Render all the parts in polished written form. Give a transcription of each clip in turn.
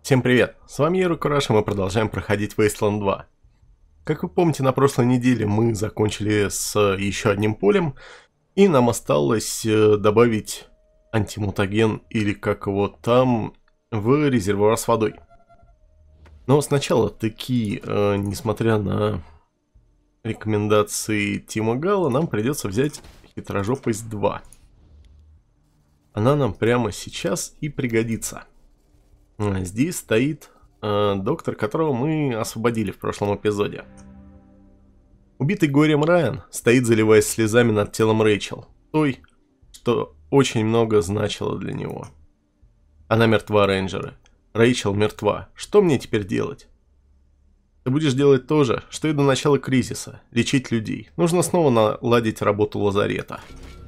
Всем привет, с вами Юра Кураш, и мы продолжаем проходить Wasteland 2. Как вы помните, на прошлой неделе мы закончили с еще одним полем, и нам осталось добавить антимутаген, или как его там, в резервуар с водой. Но сначала таки, несмотря на рекомендации Тима Гала, нам придется взять хитрожопость 2. Она нам прямо сейчас и пригодится. Здесь стоит доктор, которого мы освободили в прошлом эпизоде. Убитый горем Райан стоит, заливаясь слезами над телом Рэйчел, той, что очень много значило для него. Она мертва, рейнджеры. Рэйчел мертва. Что мне теперь делать? Ты будешь делать то же, что и до начала кризиса. Лечить людей. Нужно снова наладить работу лазарета.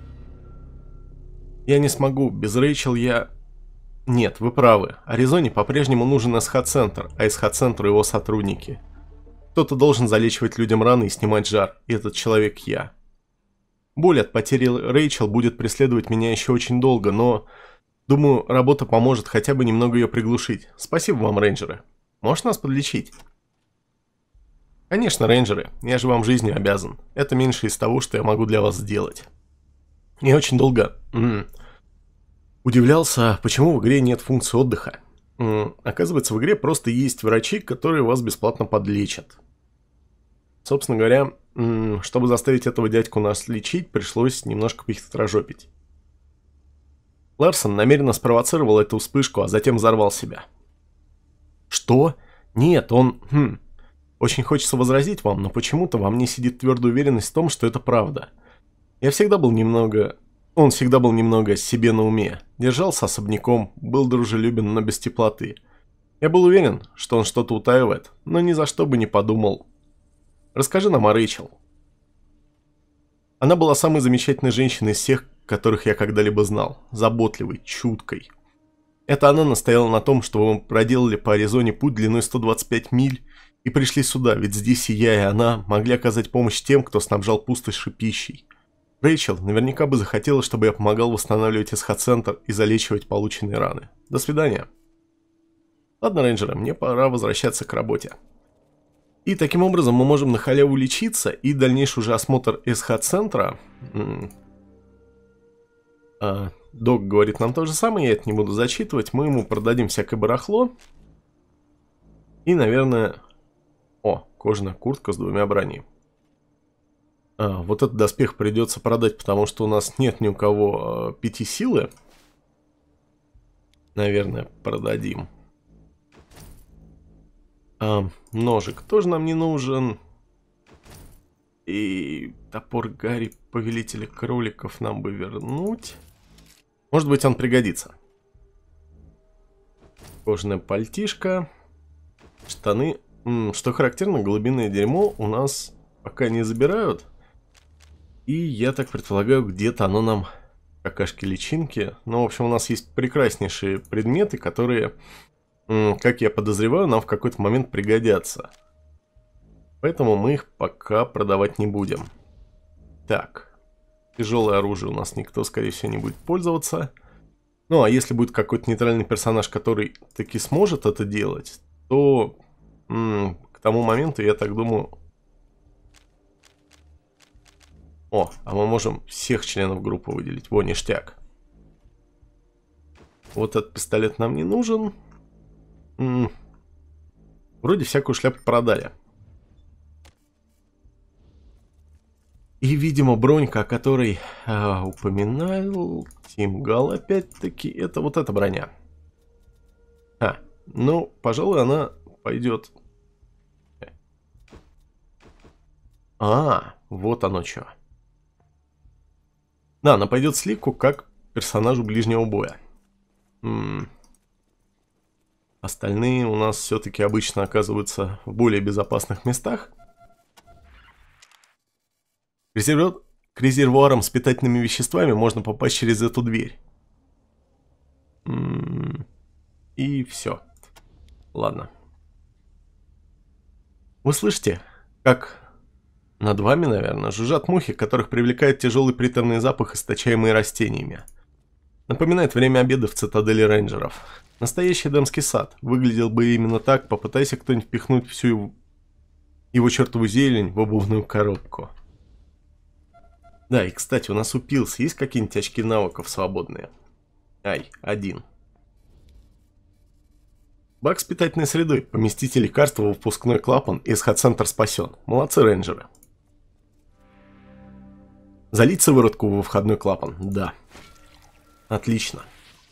Я не смогу. Без Рэйчел я... Нет, вы правы. Аризоне по-прежнему нужен СХ-центр, а СХ-центру его сотрудники. Кто-то должен залечивать людям раны и снимать жар, и этот человек я. Боль от потери Рэйчел будет преследовать меня еще очень долго, но... Думаю, работа поможет хотя бы немного ее приглушить. Спасибо вам, рейнджеры. Можешь нас подлечить? Конечно, рейнджеры, я же вам жизнью обязан. Это меньше из того, что я могу для вас сделать. Я очень долго... удивлялся, почему в игре нет функции отдыха. Оказывается, в игре просто есть врачи, которые вас бесплатно подлечат. Собственно говоря, чтобы заставить этого дядьку нас лечить, пришлось немножко похитрожопить. Ларсон намеренно спровоцировал эту вспышку, а затем взорвал себя. Что? Нет, он... Очень хочется возразить вам, но почему-то во мне сидит твердая уверенность в том, что это правда. Я всегда был немного... Он всегда был немного себе на уме, держался особняком, был дружелюбен, но без теплоты. Я был уверен, что он что-то утаивает, но ни за что бы не подумал. Расскажи нам о Рэйчел. Она была самой замечательной женщиной из всех, которых я когда-либо знал, заботливой, чуткой. Это она настояла на том, чтобы мы проделали по Аризоне путь длиной 125 миль и пришли сюда, ведь здесь и я, и она могли оказать помощь тем, кто снабжал пустоши пищей. Рэйчел наверняка бы захотела, чтобы я помогал восстанавливать СХ-центр и залечивать полученные раны. До свидания. Ладно, рейнджеры, мне пора возвращаться к работе. И таким образом мы можем на халяву лечиться, и дальнейший уже осмотр СХ-центра... Док говорит нам то же самое, я это не буду зачитывать. Мы ему продадим всякое барахло. И, наверное... О, кожаная куртка с 2 брони. Вот этот доспех придется продать, потому что у нас нет ни у кого 5 силы. Наверное, продадим. Ножик тоже нам не нужен. И топор Гарри, повелителя кроликов, нам бы вернуть. Может быть, он пригодится. Кожаная пальтишка. Штаны. Что характерно, голубиное дерьмо у нас пока не забирают. И я так предполагаю, где-то оно нам, какашки-личинки. Но, в общем, у нас есть прекраснейшие предметы, которые, как я подозреваю, нам в какой-то момент пригодятся. Поэтому мы их пока продавать не будем. Так. Тяжелое оружие у нас никто, скорее всего, не будет пользоваться. Ну, а если будет какой-то нейтральный персонаж, который таки сможет это делать, то к тому моменту, я так думаю... О, а мы можем всех членов группы выделить. Во, ништяк. Вот этот пистолет нам не нужен. Вроде всякую шляпу продали. И, видимо, бронька, о которой упоминал Тим Гал, опять-таки, это вот эта броня. Ну, пожалуй, она пойдет... Вот оно что. Да, она пойдет Слику как персонажу ближнего боя. Остальные у нас все-таки обычно оказываются в более безопасных местах. К резервуарам с питательными веществами можно попасть через эту дверь. И все. Ладно. Вы слышите, как... Над вами, наверное, жужжат мухи, которых привлекает тяжелый приторный запах, источаемый растениями. Напоминает время обеда в цитадели рейнджеров. Настоящий дамский сад. Выглядел бы именно так, попытайся кто-нибудь впихнуть всю его чертову зелень в обувную коробку. Да, и кстати, у нас у Пилс есть какие-нибудь очки навыков свободные? Ай, один. Бак с питательной средой. Поместите лекарство в выпускной клапан, и исход-центр спасен. Молодцы, рейнджеры. Залить сыворотку во входной клапан? Да. Отлично.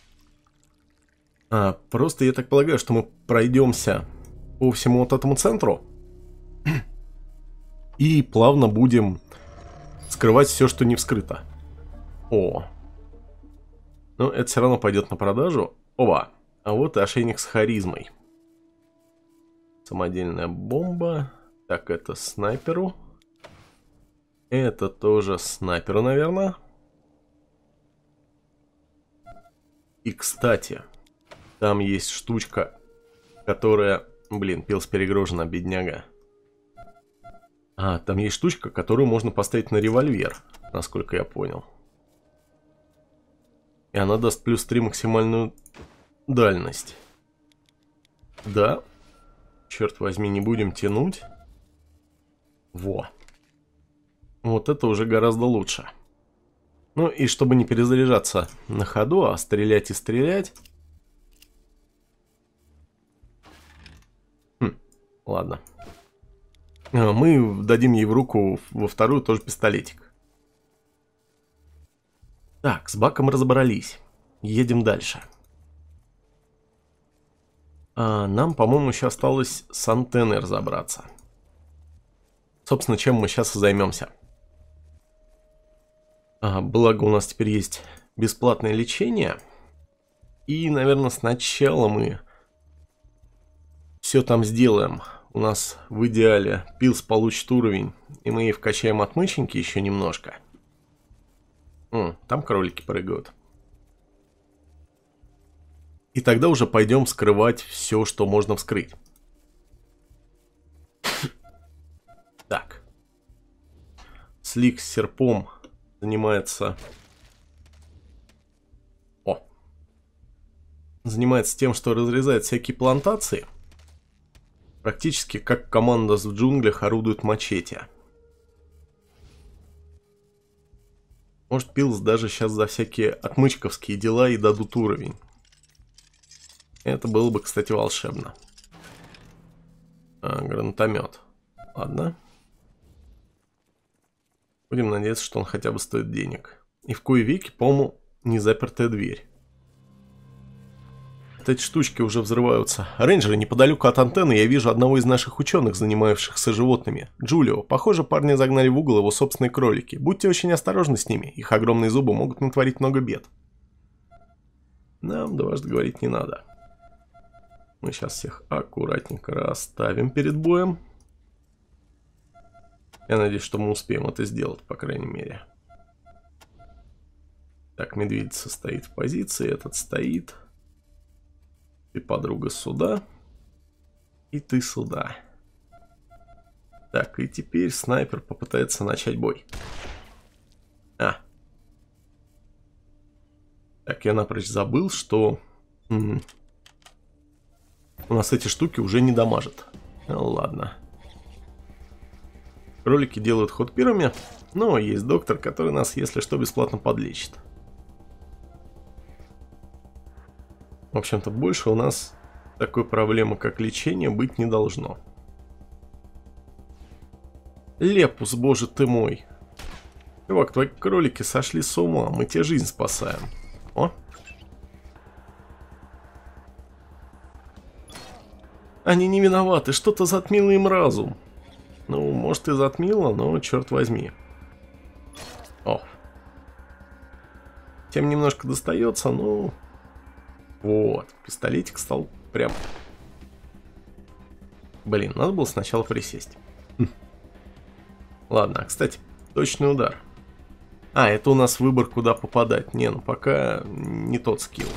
Просто я так полагаю, что мы пройдемся по всему вот этому центру и плавно будем скрывать все, что не вскрыто. О. Но это все равно пойдет на продажу. Оба. А вот и ошейник с харизмой. Самодельная бомба. Так, это снайперу. Это тоже снайперу, наверное. И, кстати, там есть штучка, которая... Блин, Пилс перегружена, бедняга. Там есть штучка, которую можно поставить на револьвер, насколько я понял. И она даст плюс 3 максимальную дальность. Да. Черт возьми, не будем тянуть. Во. Вот это уже гораздо лучше. Ну и чтобы не перезаряжаться на ходу, а стрелять и стрелять. Ладно. Мы дадим ей в руку во вторую тоже пистолетик. Так, с баком разобрались. Едем дальше. Нам, по-моему, еще осталось с антенной разобраться. Собственно, чем мы сейчас и займемся. Благо у нас теперь есть бесплатное лечение. И, наверное, сначала мы все там сделаем. У нас в идеале Пилс получит уровень, и мы ей вкачаем отмыченьки еще немножко. Там кролики прыгают. И тогда уже пойдем вскрывать все, что можно вскрыть. Так. Слик с серпом занимается... Занимается тем, что разрезает всякие плантации. Практически как команда в джунглях орудует мачете. Может, Пилс даже сейчас за всякие отмычковские дела и дадут уровень. Это было бы, кстати, волшебно. Гранатомет. Ладно. Будем надеяться, что он хотя бы стоит денег. И в кои веки, по-моему, не запертая дверь. Вот эти штучки уже взрываются. Рейнджеры, неподалеку от антенны я вижу одного из наших ученых, занимающихся животными. Джулио. Похоже, парня загнали в угол его собственные кролики. Будьте очень осторожны с ними. Их огромные зубы могут натворить много бед. Нам дважды говорить не надо. Мы сейчас всех аккуратненько расставим перед боем. Я надеюсь, что мы успеем это сделать, по крайней мере. Так, медведица стоит в позиции, этот стоит. Ты, подруга, сюда. И ты сюда. Так, и теперь снайпер попытается начать бой. Так, я напрочь забыл, что... У нас эти штуки уже не дамажат. Ладно. Кролики делают ход первыми, но есть доктор, который нас, если что, бесплатно подлечит. В общем-то, больше у нас такой проблемы, как лечение, быть не должно. Лепус, боже ты мой. Чувак, твои кролики сошли с ума, мы тебе жизнь спасаем. О! Они не виноваты, что-то затмило им разум. Ну, может и затмило, но черт возьми. О. Тем немножко достается, ну... Вот, пистолетик стал прям... Блин, надо было сначала присесть. Ладно, кстати, точный удар. Это у нас выбор, куда попадать. Не, ну пока не тот скилл.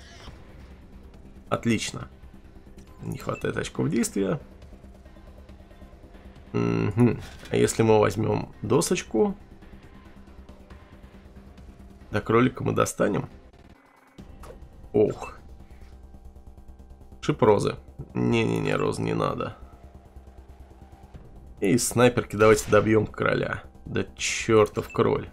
Отлично. Не хватает очков действия. А если мы возьмем досочку, до кролика мы достанем. Ох. Шип розы. Не-не-не, розы не надо. И из снайперки давайте добьем короля. Да чертов кроль.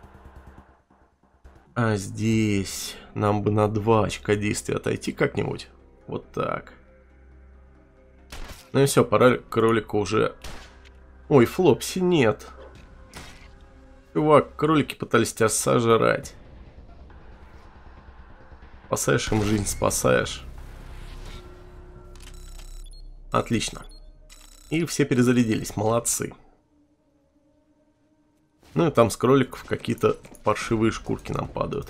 А здесь нам бы на 2 очка действия отойти как-нибудь. Вот так. Ну и все, пора кролика уже... Ой, Флопси, нет. Чувак, кролики пытались тебя сожрать. Спасаешь им жизнь, спасаешь. Отлично. И все перезарядились, молодцы. Ну и там с кроликов какие-то паршивые шкурки нам падают.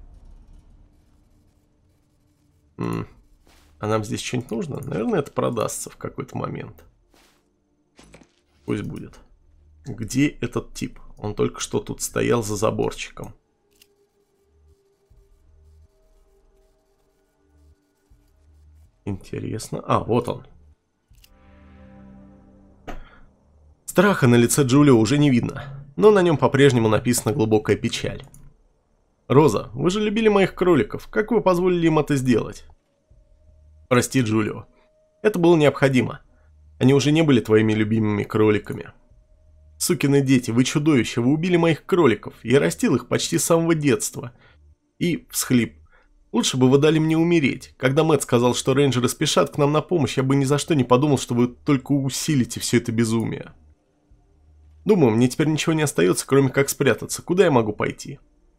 А нам здесь что-нибудь нужно? Наверное, это продастся в какой-то момент. Пусть будет. Где этот тип? Он только что тут стоял за заборчиком. Интересно. А, вот он. Страха на лице Джулио уже не видно, но на нем по-прежнему написана глубокая печаль. «Роза, вы же любили моих кроликов. Как вы позволили им это сделать?» «Прости, Джулио. Это было необходимо. Они уже не были твоими любимыми кроликами. Сукины дети, вы чудовища, вы убили моих кроликов. Я растил их почти с самого детства». И всхлип. «Лучше бы вы дали мне умереть. Когда Мэтт сказал, что рейнджеры спешат к нам на помощь, я бы ни за что не подумал, что вы только усилите все это безумие. Думаю, мне теперь ничего не остается, кроме как спрятаться. Куда я могу пойти?»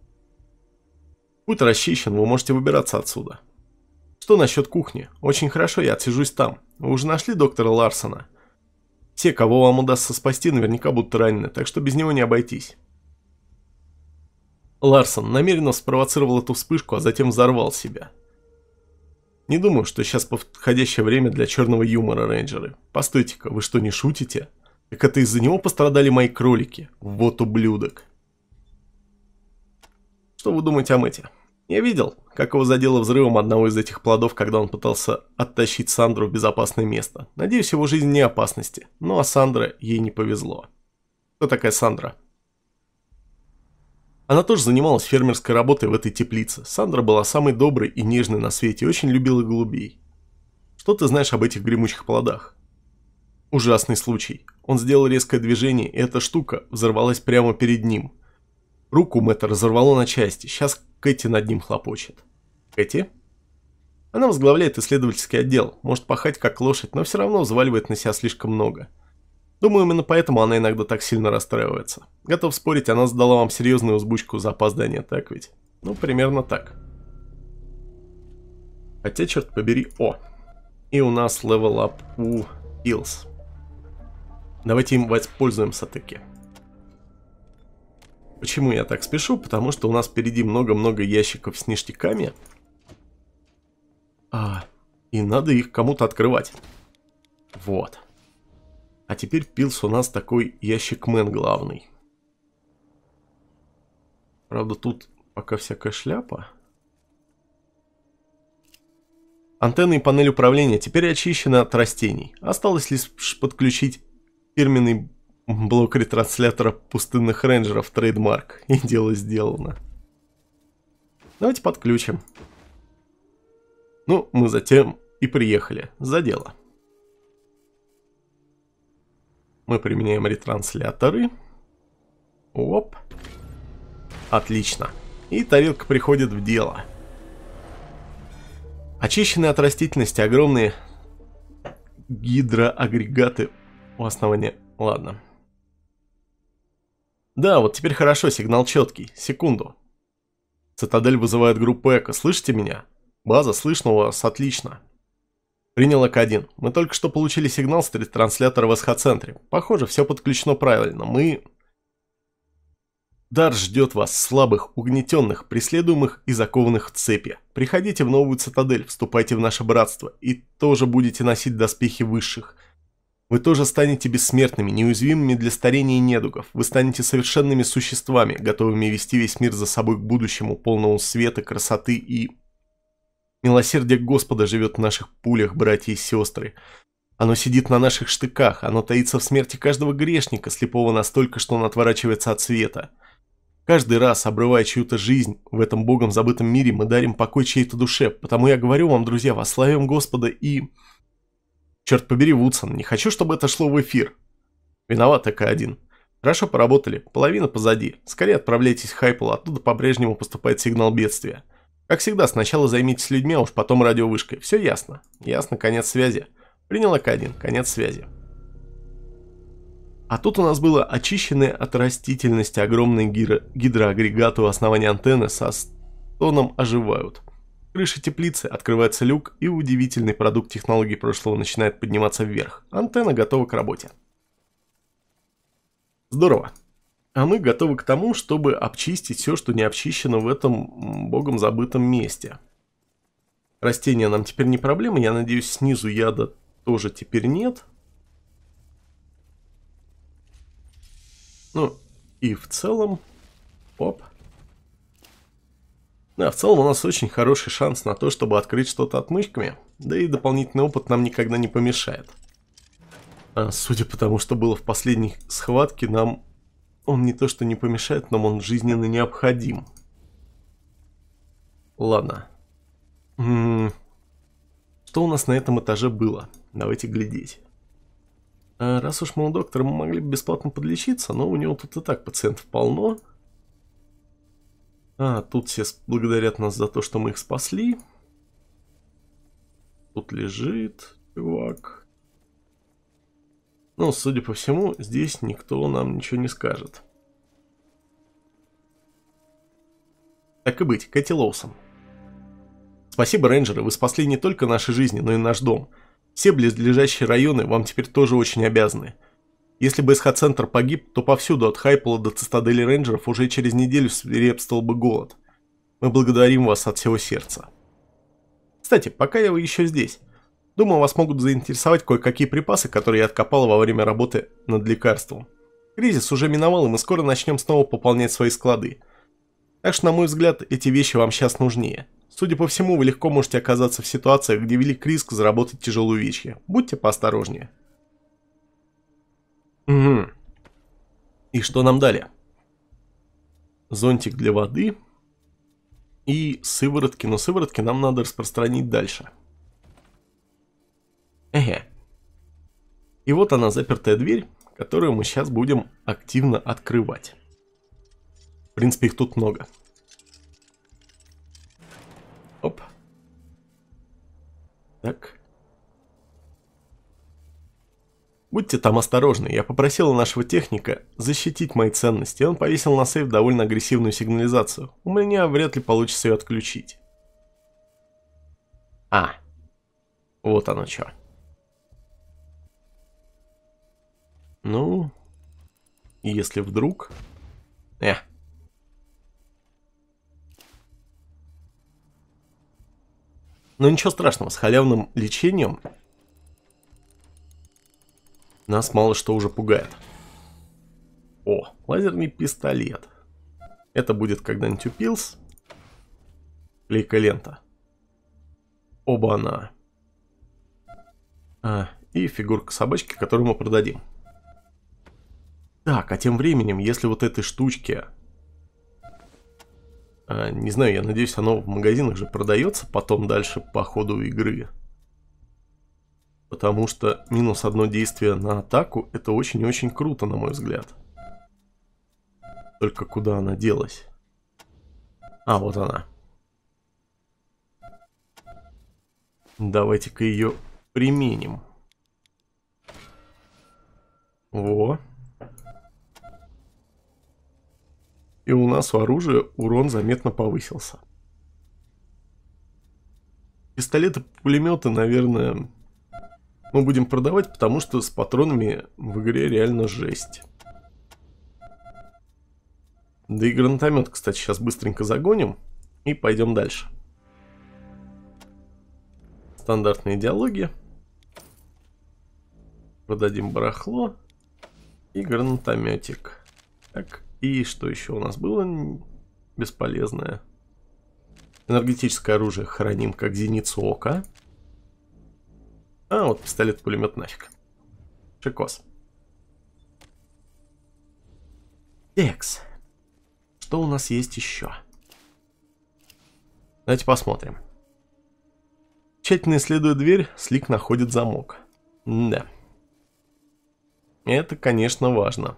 «Путь расчищен, вы можете выбираться отсюда». «Что насчет кухни? Очень хорошо, я отсижусь там. Вы уже нашли доктора Ларсона? Те, кого вам удастся спасти, наверняка будут ранены, так что без него не обойтись». Ларсон намеренно спровоцировал эту вспышку, а затем взорвал себя. Не думаю, что сейчас подходящее время для черного юмора, рейнджеры. Постойте-ка, вы что, не шутите? Так это из-за него пострадали мои кролики. Вот ублюдок. Что вы думаете о Мэтте? Я видел, как его задело взрывом одного из этих плодов, когда он пытался оттащить Сандру в безопасное место. Надеюсь, его жизнь не опасности. Ну а Сандра, ей не повезло. Кто такая Сандра? Она тоже занималась фермерской работой в этой теплице. Сандра была самой доброй и нежной на свете и очень любила голубей. Что ты знаешь об этих гремучих плодах? Ужасный случай. Он сделал резкое движение, и эта штука взорвалась прямо перед ним. Руку Мэтта разорвало на части. Сейчас Кэти над ним хлопочет. Кэти? Она возглавляет исследовательский отдел. Может пахать как лошадь, но все равно взваливает на себя слишком много. Думаю, именно поэтому она иногда так сильно расстраивается. Готов спорить, она задала вам серьезную узбучку за опоздание, так ведь? Ну, примерно так. Хотя, черт побери, о! И у нас level up у Hills. Давайте им воспользуемся таки. Почему я так спешу? Потому что у нас впереди много-много ящиков с ништяками. И надо их кому-то открывать. Вот. А теперь Пилс у нас такой ящик-мен главный. Правда, тут пока всякая шляпа. Антенны и панель управления теперь очищены от растений. Осталось лишь подключить фирменный блок ретранслятора пустынных рейнджеров трейдмарк. И дело сделано. Давайте подключим. Ну, мы затем и приехали. За дело. Мы применяем ретрансляторы. Оп. Отлично. И тарелка приходит в дело. Очищенные от растительности огромные гидроагрегаты у основания. Ладно. Да, вот теперь хорошо, сигнал четкий. Секунду. Цитадель вызывает группу Эко. Слышите меня? База, слышно вас, отлично. Принял ЭК-1. Мы только что получили сигнал с ретранслятора в СХ-центре. Похоже, все подключено правильно. Дар ждет вас, слабых, угнетенных, преследуемых и закованных в цепи. Приходите в новую цитадель, вступайте в наше братство, и тоже будете носить доспехи высших. Вы тоже станете бессмертными, неуязвимыми для старения и недугов. Вы станете совершенными существами, готовыми вести весь мир за собой к будущему, полному света, красоты и... Милосердие Господа живет в наших пулях, братья и сестры. Оно сидит на наших штыках, оно таится в смерти каждого грешника, слепого настолько, что он отворачивается от света. Каждый раз, обрывая чью-то жизнь в этом богом забытом мире, мы дарим покой чьей-то душе. Потому я говорю вам, друзья, восславим Господа и... Черт побери, Вудсон, не хочу, чтобы это шло в эфир. Виноват ТК-1. Хорошо поработали, половина позади. Скорее отправляйтесь в Хайпл, оттуда по-прежнему поступает сигнал бедствия. Как всегда, сначала займитесь людьми, а уж потом радиовышкой. Все ясно. Ясно, конец связи. Принял АК-1, конец связи. А тут у нас было очищенные от растительности огромные гидроагрегаты у основания антенны со стоном оживают. Крыша теплицы, открывается люк, и удивительный продукт технологий прошлого начинает подниматься вверх. Антенна готова к работе. Здорово. А мы готовы к тому, чтобы обчистить все, что не обчищено в этом богом забытом месте. Растения нам теперь не проблема, я надеюсь, снизу яда тоже теперь нет. Ну, и в целом... Оп. Да, в целом у нас очень хороший шанс на то, чтобы открыть что-то отмычками. Да и дополнительный опыт нам никогда не помешает. Судя по тому, что было в последней схватке, нам он не то что не помешает, но он жизненно необходим. Ладно. Что у нас на этом этаже было? Давайте глядеть. Раз уж мы у доктора, мы могли бы бесплатно подлечиться, но у него тут и так пациентов полно. Тут все благодарят нас за то, что мы их спасли. Тут лежит чувак. Ну, судя по всему, здесь никто нам ничего не скажет. Так и быть, Кэти Лоусон. Спасибо, рейнджеры, вы спасли не только наши жизни, но и наш дом. Все близлежащие районы вам теперь тоже очень обязаны. Если бы СХ-центр погиб, то повсюду от Хайпла до Цитадели рейнджеров уже через неделю свирепствовал бы голод. Мы благодарим вас от всего сердца. Кстати, пока я еще здесь, думаю, вас могут заинтересовать кое-какие припасы, которые я откопал во время работы над лекарством. Кризис уже миновал, и мы скоро начнем снова пополнять свои склады. Так что, на мой взгляд, эти вещи вам сейчас нужнее. Судя по всему, вы легко можете оказаться в ситуациях, где велик риск заработать тяжелую вещь. Будьте поосторожнее. Угу. И что нам дали? Зонтик для воды и сыворотки. Но сыворотки нам надо распространить дальше. И вот она, запертая дверь, которую мы сейчас будем активно открывать. В принципе, их тут много. Оп. Так. Будьте там осторожны, я попросил нашего техника защитить мои ценности, и он повесил на сейф довольно агрессивную сигнализацию. У меня вряд ли получится ее отключить. Вот оно что. Ну, если вдруг... Но ничего страшного, с халявным лечением нас мало что уже пугает. О, лазерный пистолет. Это будет когда-нибудь у Пилс. Клейкая лента. Оба-на. И фигурка собачки, которую мы продадим. Так, а тем временем, если вот этой штучке... не знаю, я надеюсь, оно в магазинах же продается потом дальше по ходу игры. Потому что минус одно действие на атаку, это очень и очень круто, на мой взгляд. Только куда она делась? Вот она. Давайте-ка ее применим. Во. И у нас у оружия урон заметно повысился. Пистолеты-пулеметы, наверное, мы будем продавать, потому что с патронами в игре реально жесть. Да и гранатомет, кстати, сейчас быстренько загоним и пойдем дальше. Стандартная идеология. Продадим барахло и гранатометик. Так, и что еще у нас было бесполезное? Энергетическое оружие храним как зеницу ока. Вот пистолет-пулемет нафиг. Шикос. Текс. что у нас есть еще? Давайте посмотрим. Тщательно исследуя дверь, Слик находит замок. Да. Это, конечно, важно.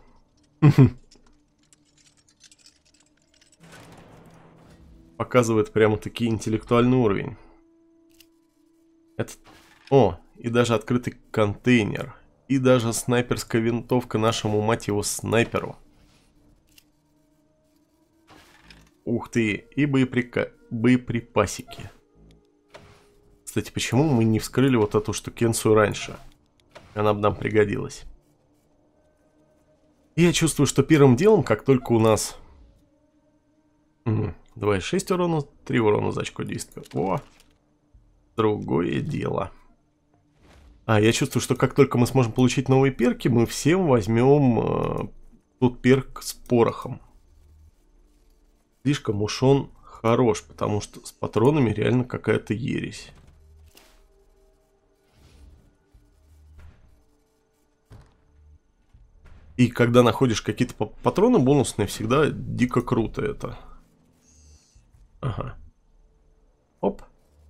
Показывает прямо-таки интеллектуальный уровень. Это... О, и даже открытый контейнер. И даже снайперская винтовка нашему, мать его, снайперу. Ух ты, и боеприпасики. Кстати, почему мы не вскрыли вот эту штукенцию раньше? Она бы нам пригодилась. И я чувствую, что первым делом, как только у нас... 2,6 урона, 3 урона за очко действия. О! Другое дело. Я чувствую, что как только мы сможем получить новые перки, мы всем возьмем тут перк с порохом. Слишком уж он хорош, потому что с патронами реально какая-то ересь. И когда находишь какие-то патроны бонусные, всегда дико круто это. Ага. Оп.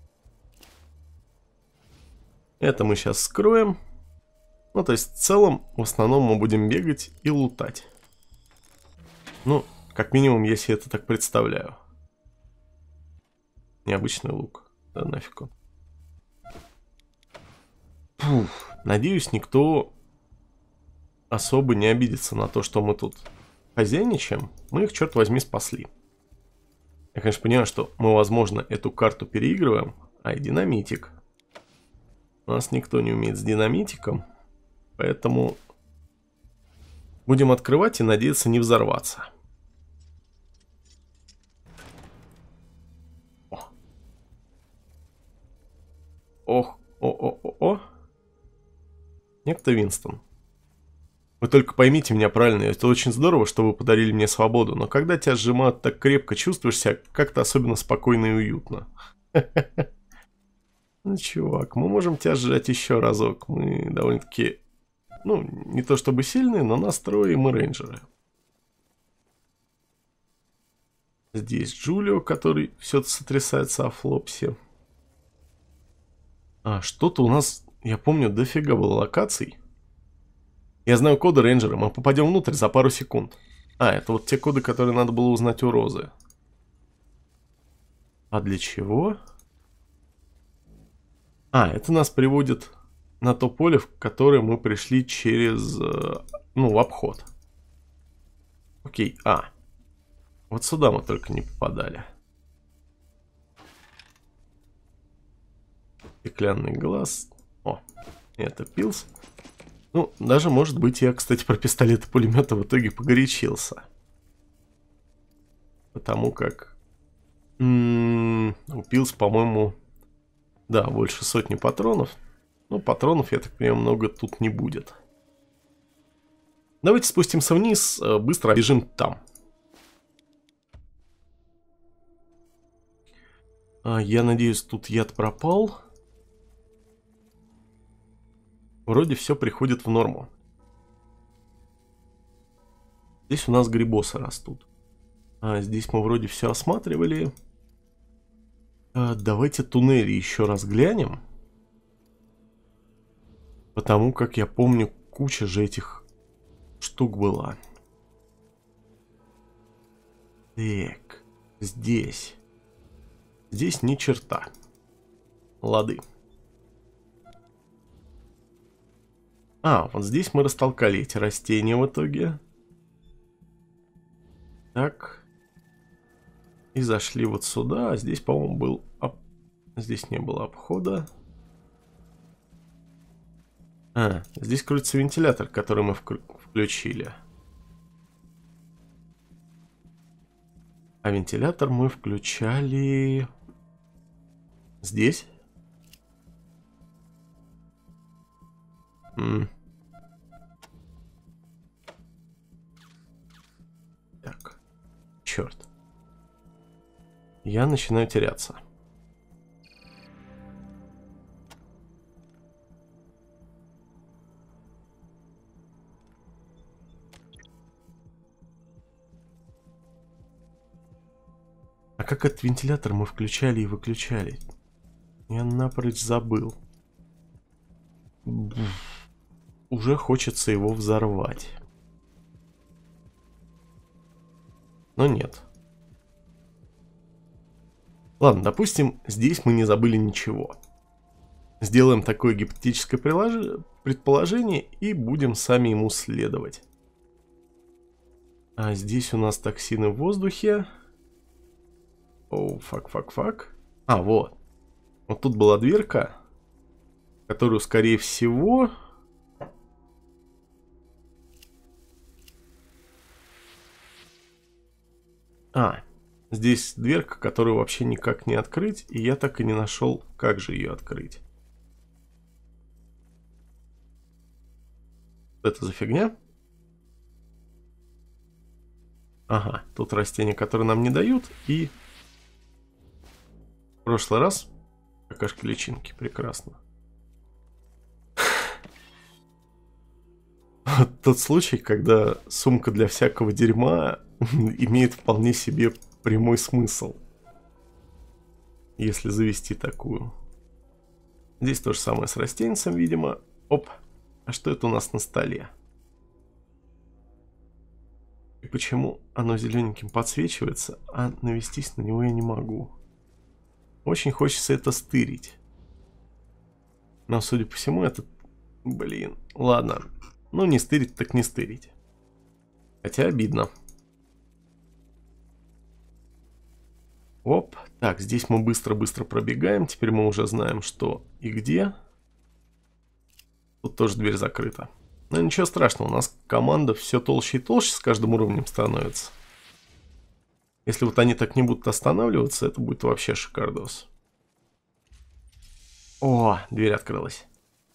Это мы сейчас скроем. Ну, то есть в целом, в основном мы будем бегать и лутать. Ну, как минимум, если это так представляю. Необычный лук. Да нафиг он. Фух. Надеюсь, никто особо не обидится на то, что мы тут хозяйничаем. Мы их, черт возьми, спасли. Я, конечно, понимаю, что мы, возможно, эту карту переигрываем. И динамитик. У нас никто не умеет с динамитиком. Поэтому будем открывать и надеяться не взорваться. Ох, о-о-о-о. Некто Винстон. Вы только поймите меня правильно, это очень здорово, что вы подарили мне свободу, но когда тебя сжимают так крепко, чувствуешь себя как-то особенно спокойно и уютно. Ну, чувак, мы можем тебя сжать еще разок. Мы довольно-таки, ну, не то чтобы сильные, но настрои мы рейнджеры. Здесь Джулио, который все сотрясается о Флопсе. Что-то у нас, я помню, дофига было локаций. Я знаю коды рейнджера, мы попадем внутрь за пару секунд. Это вот те коды, которые надо было узнать у Розы. А для чего? Это нас приводит на то поле, в которое мы пришли через, ну, в обход. Окей, вот сюда мы только не попадали. Стеклянный глаз. О, это пилс. Ну, даже, может быть, я, кстати, про пистолет и пулеметы в итоге погорячился. Потому как... у пилс, по-моему... Да, больше сотни патронов. Ну, патронов, я так понимаю, много тут не будет. Давайте спустимся вниз, быстро бежим там. Я надеюсь, тут яд пропал. Вроде все приходит в норму. Здесь у нас грибосы растут. Здесь мы вроде все осматривали. Давайте туннели еще раз глянем. Потому как я помню, куча же этих штук была. Так, здесь. Здесь ни черта. Лады. Вот здесь мы растолкали эти растения в итоге. Так. И зашли вот сюда. Здесь, по-моему, был... Здесь не было обхода. Здесь крутится вентилятор, который мы включили. А вентилятор мы включали... Здесь? Так. Черт. Я начинаю теряться. А как этот вентилятор мы включали и выключали? Я напрочь забыл. Уже хочется его взорвать. Но нет. Ладно, допустим, здесь мы не забыли ничего. Сделаем такое гипотетическое предположение и будем сами ему следовать. А здесь у нас токсины в воздухе. Оу, фак. А, вот. Вот тут была дверка, которую, скорее всего... Здесь дверка, которую вообще никак не открыть, и я так и не нашел, как же ее открыть. Что это за фигня? Ага, тут растения, которые нам не дают, и... В прошлый раз какашки личинки, прекрасно. Тот случай, когда сумка для всякого дерьма имеет вполне себе прямой смысл. Если завести такую. Здесь то же самое с растенцем, видимо. Оп. А что это у нас на столе? И почему оно зелененьким подсвечивается, а навестись на него я не могу? Очень хочется это стырить. Но, судя по всему, это... Блин, ладно. Ну, не стырить, так не стырить. Хотя обидно. Оп. Так, здесь мы быстро-быстро пробегаем. Теперь мы уже знаем, что и где. Тут тоже дверь закрыта. Но ничего страшного, у нас команда все толще и толще с каждым уровнем становится. Если вот они так не будут останавливаться, это будет вообще шикардос. О, дверь открылась.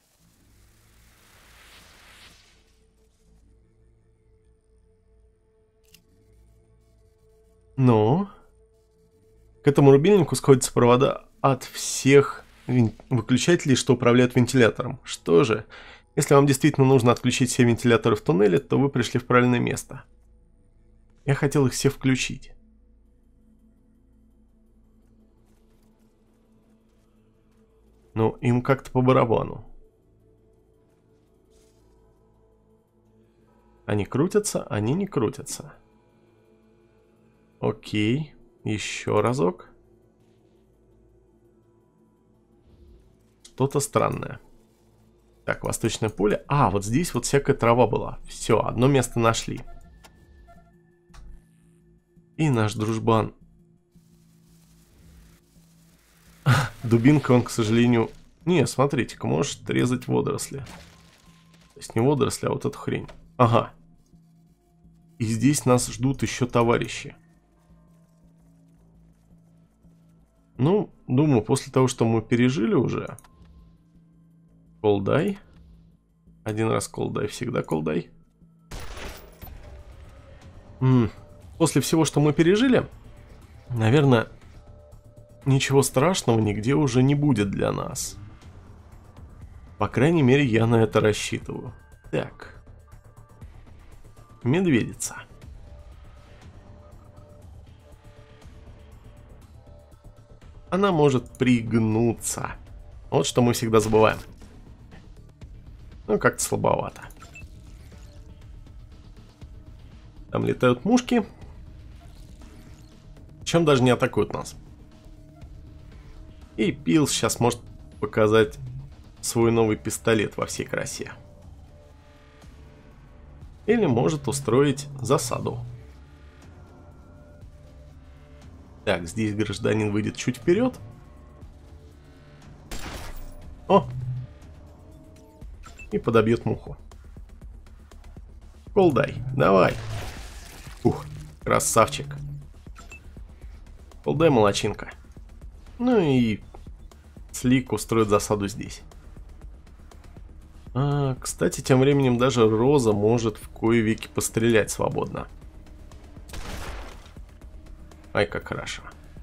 Ну... К этому рубильнику сходятся провода от всех выключателей, что управляют вентилятором. Что же, если вам действительно нужно отключить все вентиляторы в туннеле, то вы пришли в правильное место. Я хотел их все включить. Но им как-то по барабану. Они крутятся, они не крутятся. Окей. Еще разок. Что-то странное. Так, восточное поле. А, вот здесь вот всякая трава была. Все, одно место нашли. И наш дружбан. Дубинка он, к сожалению... Не, смотрите-ка, может резать водоросли. То есть не водоросли, а вот эту хрень. Ага. И здесь нас ждут еще товарищи. Ну, думаю, после того, что мы пережили уже... Колдай. Один раз колдай, всегда колдай. После всего, что мы пережили, наверное, ничего страшного нигде уже не будет для нас. По крайней мере, я на это рассчитываю. Так. Медведица. Она может пригнуться. Вот что мы всегда забываем. Ну, как-то слабовато. Там летают мушки. Чем даже не атакуют нас. И Пил сейчас может показать свой новый пистолет во всей красе. Или может устроить засаду. Так, здесь гражданин выйдет чуть вперед. О! И подобьет муху. Колдай, давай. Ух, красавчик. Колдай, молодчинка. Ну и Слик устроит засаду здесь. Кстати, тем временем даже Роза может в кое-веки пострелять свободно. Ай, как хорошо.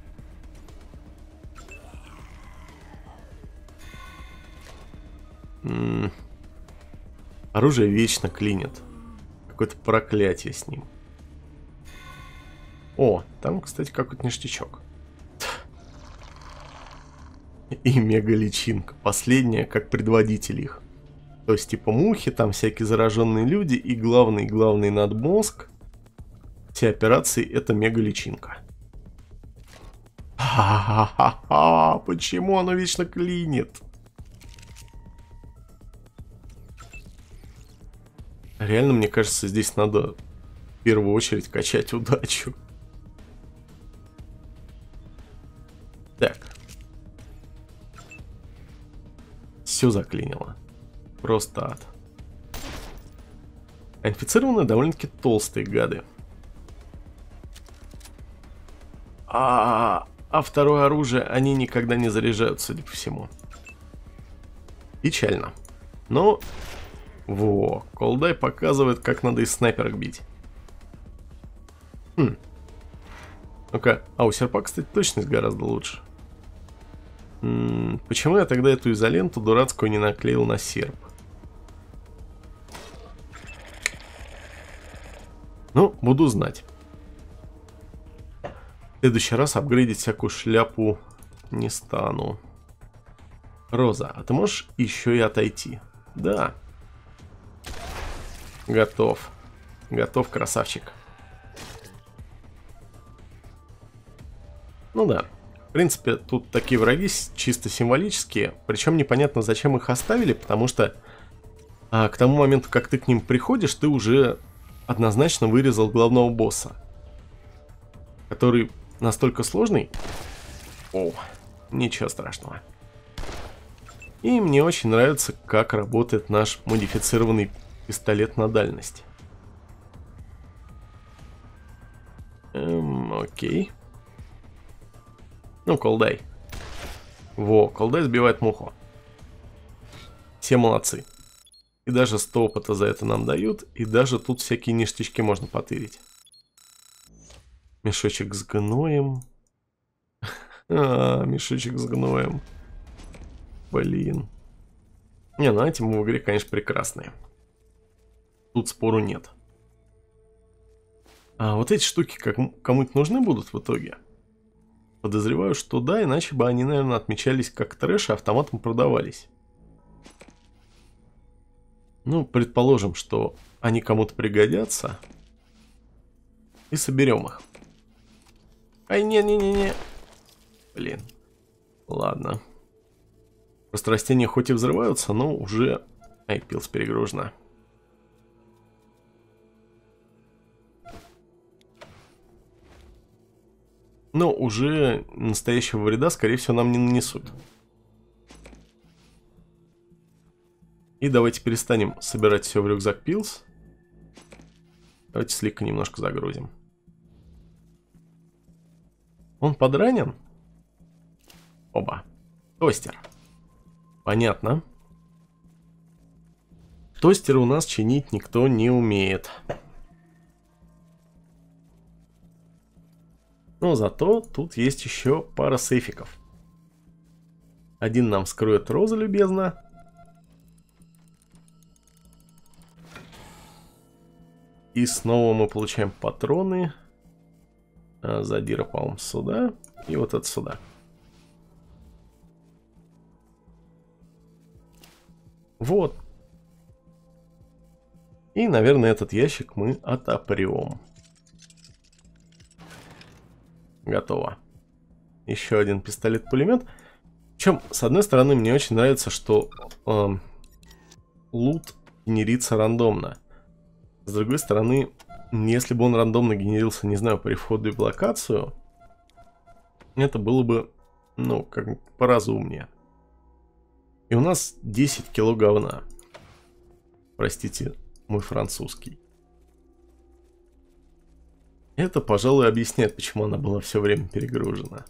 Оружие вечно клинит. Какое-то проклятие с ним. О, там, кстати, какой-то ништячок. и мега-личинка. Последняя, как предводитель их. То есть, типа мухи, там всякие зараженные люди, и главный надмозг всей операции — это мега-личинка. Ха-ха-ха-ха, почему оно вечно клинит? Реально, мне кажется, здесь надо в первую очередь качать удачу. Так. Все заклинило. Просто ад. А инфицированные довольно-таки толстые гады. А второе оружие они никогда не заряжают, судя по всему. Печально. Но... Во, Колдай показывает, как надо из снайперок бить. Ну-ка, у серпа, кстати, точность гораздо лучше. Почему я тогда эту изоленту дурацкую не наклеил на серп? Ну, буду знать. В следующий раз апгрейдить всякую шляпу не стану. Роза, а ты можешь еще и отойти? Да. Готов. Готов, красавчик. Ну да. В принципе, тут такие враги чисто символические. Причем непонятно, зачем их оставили, потому что к тому моменту, как ты к ним приходишь, ты уже однозначно вырезал главного босса. Который настолько сложный. О, ничего страшного. И мне очень нравится, как работает наш модифицированный пистолет на дальность. Окей. Ну, Колдай. Во, Колдай сбивает муху. Все молодцы. И даже 100 опыта за это нам дают. И даже тут всякие ништячки можно потырить. Мешочек с гноем. Мешочек с гноем. Блин. Не, ну эти в игре, конечно, прекрасные. Тут спору нет. А вот эти штуки кому-то нужны будут в итоге? Подозреваю, что да, иначе бы они, наверное, отмечались как трэш и автоматом продавались. Ну, предположим, что они кому-то пригодятся. И соберем их. Ай, не-не-не-не. Блин. Ладно. Просто растения хоть и взрываются, но уже... Ай, пилс перегружена. Но уже настоящего вреда, скорее всего, нам не нанесут. И давайте перестанем собирать все в рюкзак пилс. Давайте слегка немножко загрузим. Он подранен? Оба. Тостер. Понятно. Тостеры у нас чинить никто не умеет. Но зато тут есть еще пара сейфиков. Один нам скроет Роза любезно. И снова мы получаем патроны. Задира, по-моему, сюда. И вот это сюда. Вот. И, наверное, этот ящик мы отопрем. Готово. Еще один пистолет-пулемет. Причем, с одной стороны, мне очень нравится, что лут генерится рандомно. С другой стороны, если бы он рандомно генерился, не знаю, при входе в локацию, это было бы, ну, как поразумнее. И у нас 10 кило говна. Простите, мой французский. Это, пожалуй, объясняет, почему она была все время перегружена.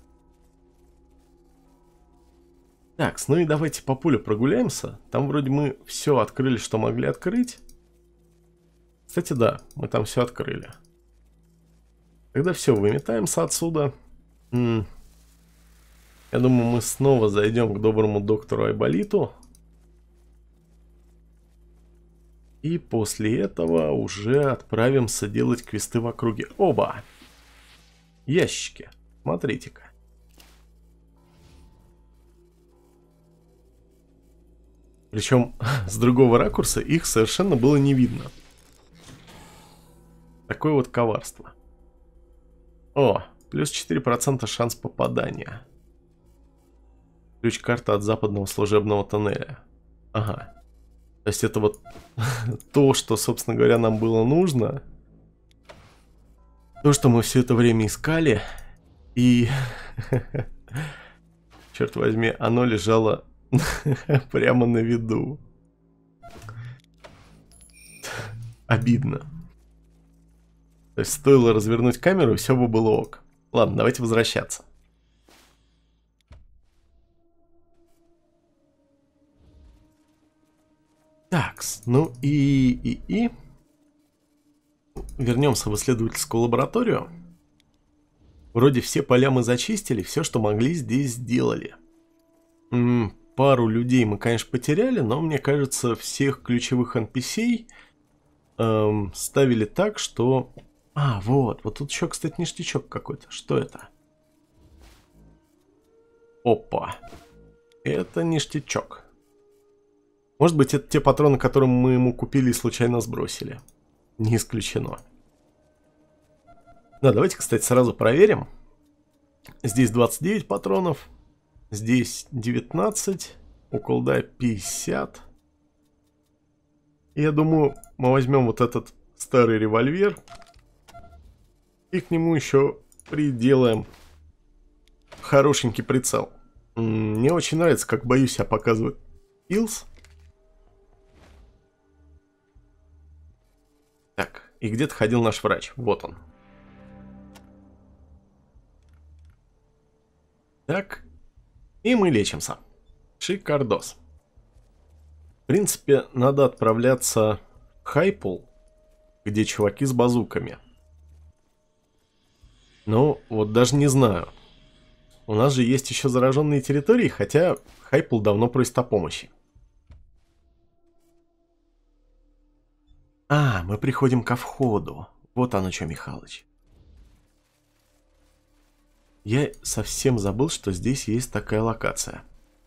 Так, ну и давайте по полю прогуляемся. Там вроде мы все открыли, что могли открыть. Кстати, да, мы там все открыли. Тогда все, выметаемся отсюда. Я думаю, мы снова зайдем к доброму доктору Айболиту. И после этого уже отправимся делать квесты в округе. Оба! Ящики. Смотрите-ка. Причем с другого ракурса их совершенно было не видно. Такое вот коварство. О, плюс 4% шанс попадания. Ключ-карта от западного служебного тоннеля. Ага. То есть это вот то, что, собственно говоря, нам было нужно. То, что мы все это время искали. И, черт возьми, оно лежало прямо на виду. Обидно. То есть стоило развернуть камеру, и все бы было ок. Ладно, давайте возвращаться. Такс, ну и... Вернемся в исследовательскую лабораторию. Вроде все поля мы зачистили, все, что могли, здесь сделали. Пару людей мы, конечно, потеряли, но мне кажется, всех ключевых NPC ставили так, что... А, вот тут еще, кстати, ништячок какой-то. Что это? Опа. Это ништячок. Может быть, это те патроны, которые мы ему купили и случайно сбросили. Не исключено. Да, давайте, кстати, сразу проверим. Здесь 29 патронов. Здесь 19. У колда 50. Я думаю, мы возьмем вот этот старый револьвер. И к нему еще приделаем хорошенький прицел. Мне очень нравится, как боюсь себя показывать Илс. Так, и где-то ходил наш врач. Вот он. Так, и мы лечимся. Шикардос. В принципе, надо отправляться в Хайпул, где чуваки с базуками. Ну, вот даже не знаю. У нас же есть еще зараженные территории, хотя Хайпул давно просит о помощи. А, мы приходим ко входу. Вот оно что, Михалыч. Я совсем забыл, что здесь есть такая локация.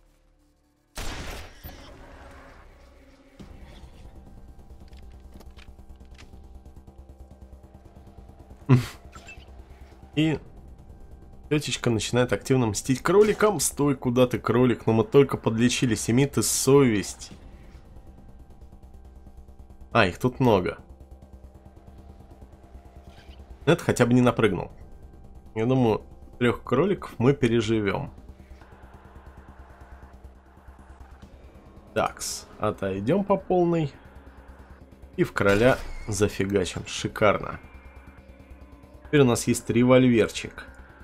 И тетечка начинает активно мстить кроликам. Стой, куда ты, кролик? Но мы только подлечились. Имей ты совесть. А, их тут много. Это хотя бы не напрыгнул. Я думаю, 3 кроликов мы переживем. Такс, отойдем по полной. И в короля зафигачим. Шикарно. Теперь у нас есть револьверчик.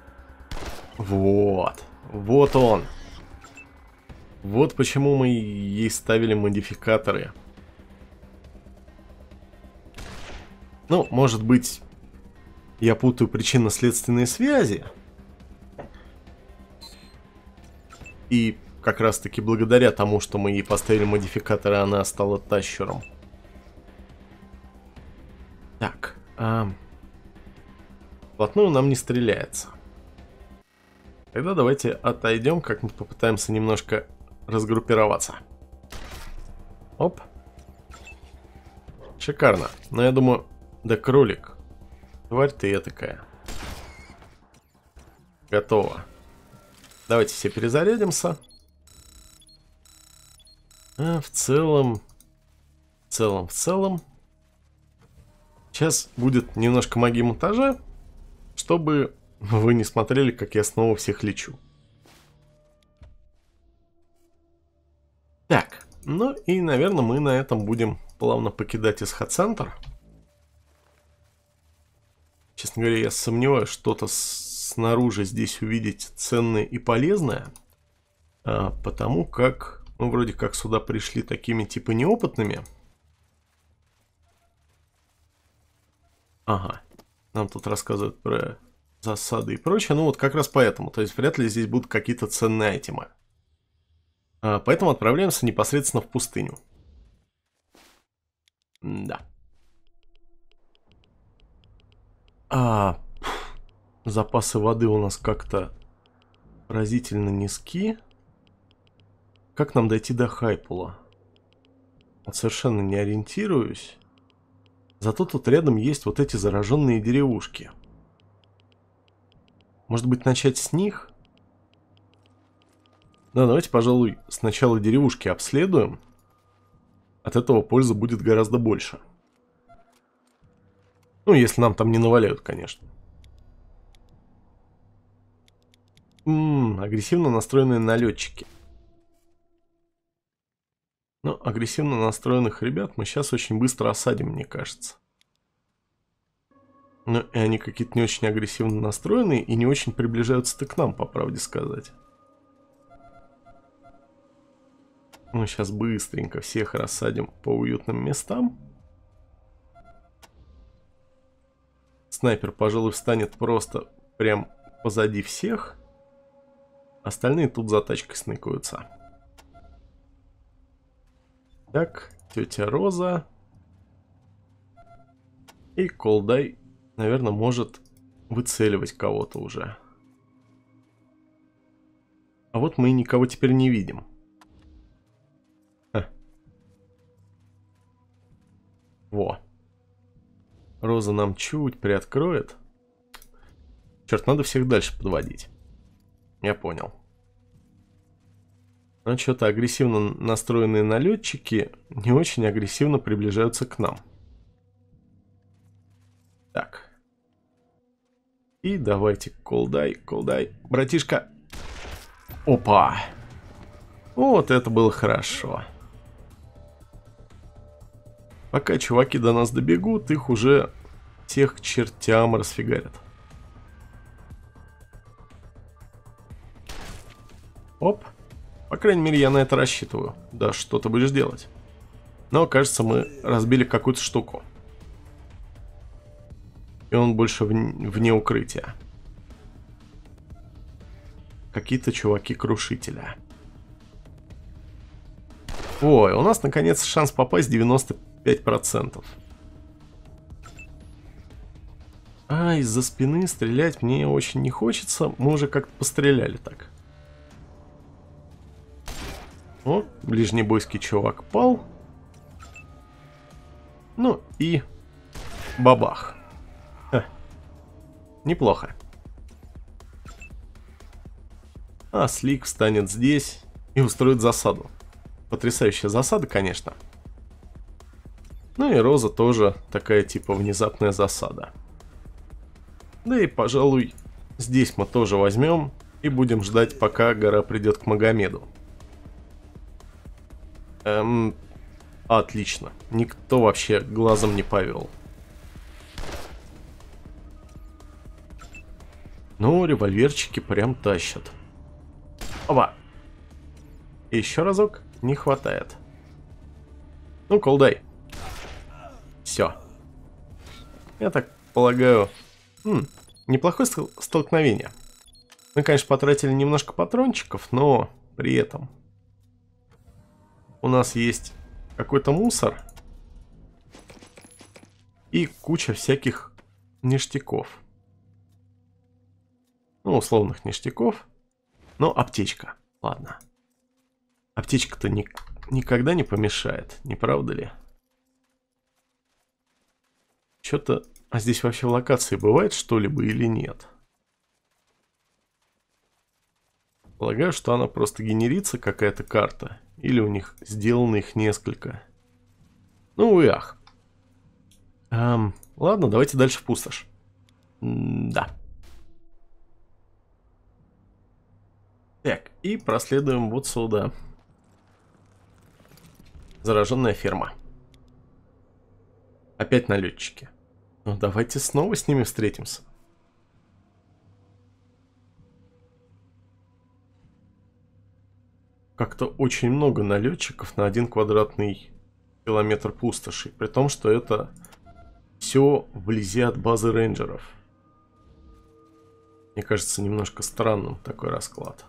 Вот. Вот он. Вот почему мы ей ставили модификаторы. Ну, может быть, я путаю причинно-следственные связи. И как раз таки благодаря тому, что мы ей поставили модификаторы, она стала тащером. Так, вплотную нам не стреляется. Тогда давайте отойдем, как-нибудь попытаемся немножко разгруппироваться. Оп. Шикарно. Но я думаю, да кролик, тварь ты этакая. Готово. Давайте все перезарядимся. В целом... Сейчас будет немножко магии монтажа, чтобы вы не смотрели, как я снова всех лечу. Так, ну и, наверное, мы на этом будем плавно покидать исход-центр. Честно говоря, я сомневаюсь, что-то снаружи здесь увидеть ценное и полезное, потому как, ну, вроде как сюда пришли такими типа неопытными. Ага, нам тут рассказывают про засады и прочее, ну вот как раз поэтому, то есть вряд ли здесь будут какие-то ценные айтемы. Поэтому отправляемся непосредственно в пустыню. Да. Запасы воды у нас как-то поразительно низки. Как нам дойти до Хайпула? Вот совершенно не ориентируюсь. Зато тут рядом есть вот эти зараженные деревушки. Может быть, начать с них? Да, давайте, пожалуй, сначала деревушки обследуем. От этого пользы будет гораздо больше. Ну, если нам там не наваляют, конечно. Агрессивно настроенные налетчики. Но агрессивно настроенных ребят мы сейчас очень быстро осадим, мне кажется. Ну, и они какие-то не очень агрессивно настроенные и не очень приближаются-то к нам, по правде сказать. Мы сейчас быстренько всех рассадим по уютным местам. Снайпер, пожалуй, встанет просто прям позади всех. Остальные тут за тачкой сныкаются. Так, тетя Роза. И Колдай, наверное, может выцеливать кого-то уже. А вот мы никого теперь не видим. Во. Роза нам чуть приоткроет. Черт, надо всех дальше подводить. Я понял. Но что-то агрессивно настроенные налетчики не очень агрессивно приближаются к нам. Так. И давайте, Колдай, братишка. Опа. Вот это было хорошо. Пока чуваки до нас добегут, их уже всех к чертям расфигарят. Оп. По крайней мере, я на это рассчитываю. Да, что ты будешь делать? Но, кажется, мы разбили какую-то штуку. И он больше вне укрытия. Какие-то чуваки-крушителя. Ой, у нас, наконец, шанс попасть 95%. А, из-за спины стрелять мне очень не хочется. Мы уже как-то постреляли так. О, ближнебойский чувак пал. Ну и бабах. Ха. Неплохо. А Слик встанет здесь и устроит засаду. Потрясающая засада, конечно. Ну и Роза тоже такая типа внезапная засада. Да и, пожалуй, здесь мы тоже возьмем и будем ждать, пока гора придет к Магомеду. Отлично. Никто вообще глазом не повел. Ну, револьверчики прям тащат. Опа. Еще разок. Не хватает. Ну, Колдай. Все. Я так полагаю... неплохое столкновение. Мы, конечно, потратили немножко патрончиков, но при этом... У нас есть какой-то мусор. И куча всяких ништяков. Ну, условных ништяков. Но аптечка. Ладно. Аптечка-то никогда не помешает, не правда ли? Что-то... А здесь вообще в локации бывает что-либо или нет? Полагаю, что она просто генерится, какая-то карта. Или у них сделано их несколько. Ну и ах. Ладно, давайте дальше в пустошь. Да. Так, и проследуем вот сюда. Зараженная ферма. Опять налетчики. Ну давайте снова с ними встретимся. Как-то очень много налетчиков на 1 квадратный километр пустоши. При том, что это все вблизи от базы рейнджеров. Мне кажется, немножко странным такой расклад.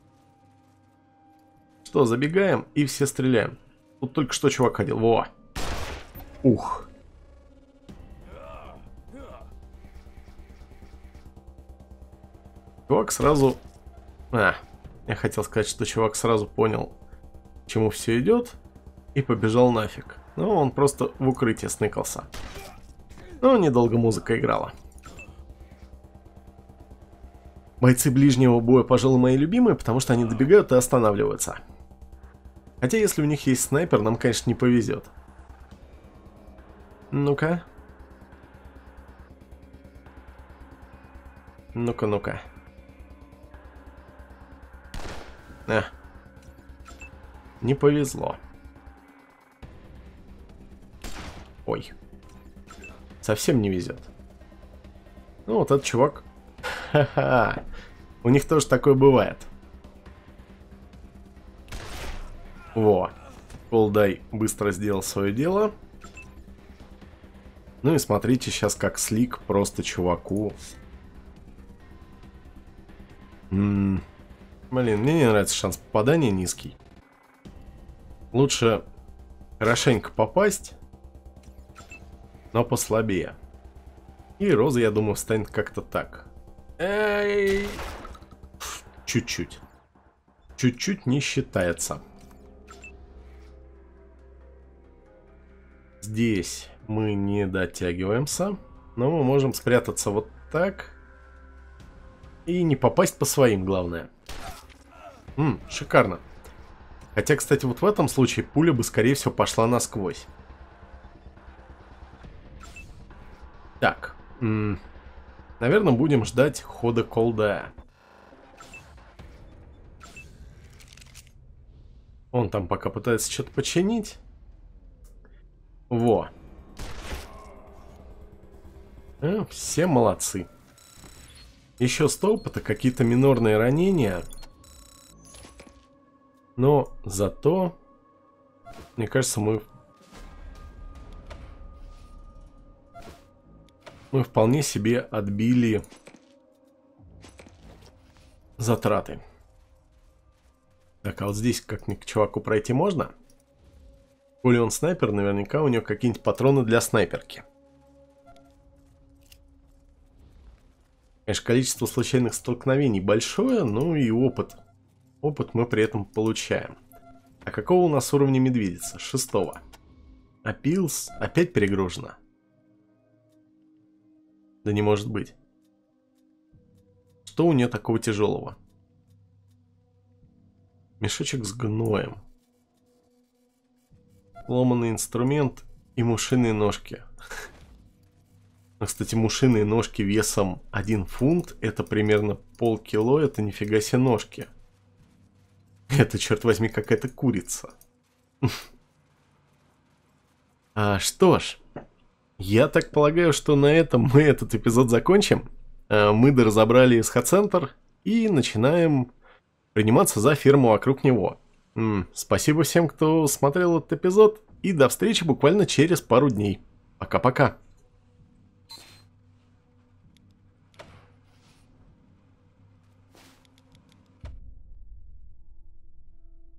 Что, забегаем и все стреляем. Тут только что чувак ходил. Во! Ух! Чувак сразу... Я хотел сказать, что чувак сразу понял, к чему все идет. и побежал нафиг. Ну, он просто в укрытие сныкался. Но недолго музыка играла. Бойцы ближнего боя, пожалуй, мои любимые, потому что они добегают и останавливаются. Хотя, если у них есть снайпер, нам, конечно, не повезет. Ну-ка. Ну-ка, ну-ка. Не повезло. Ой. Совсем не везет. Ну, вот этот чувак. Ха-ха. У них тоже такое бывает. Во. Колдай быстро сделал свое дело. Ну и смотрите сейчас, как слик просто чуваку. Блин, мне не нравится шанс попадания низкий. Лучше хорошенько попасть, но послабее. И Роза, я думаю, встанет как-то так. Эй! Чуть-чуть. Чуть-чуть не считается. Здесь мы не дотягиваемся, но мы можем спрятаться вот так. И не попасть по своим, главное. Шикарно. Хотя, кстати, вот в этом случае пуля бы, скорее всего, пошла насквозь. Так. Наверное, будем ждать хода Колдая. Он там пока пытается что-то починить. Во. Все молодцы. Еще 100 опыта, какие-то минорные ранения. Но зато, мне кажется, мы вполне себе отбили затраты. Так, а вот здесь как-нибудь к чуваку пройти можно? Коли он снайпер, наверняка у него какие-нибудь патроны для снайперки. Конечно, количество случайных столкновений большое, ну и опыт. Опыт мы при этом получаем. А какого у нас уровня медведица? 6-го. А Пилс опять перегружена. Да не может быть. Что у нее такого тяжелого? Мешочек с гноем. Ломанный инструмент и мушиные ножки. Ну, кстати, мушиные ножки весом 1 фунт. Это примерно полкило. Это нифига себе ножки. Это, черт возьми, какая-то курица. Что ж, я так полагаю, что на этом мы этот эпизод закончим. Мы доразобрали SH-центр и начинаем приниматься за ферму вокруг него. Спасибо всем, кто смотрел этот эпизод, и до встречи буквально через пару дней. Пока-пока.